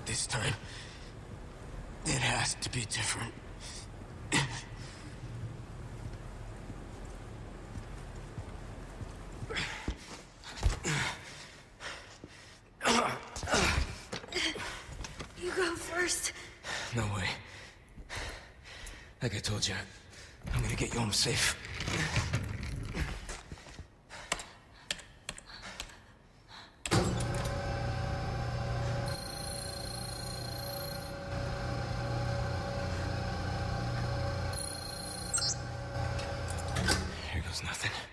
this time. It has to be different. You go first. No way. Like I told you, I'm gonna get you home safe. Here goes nothing.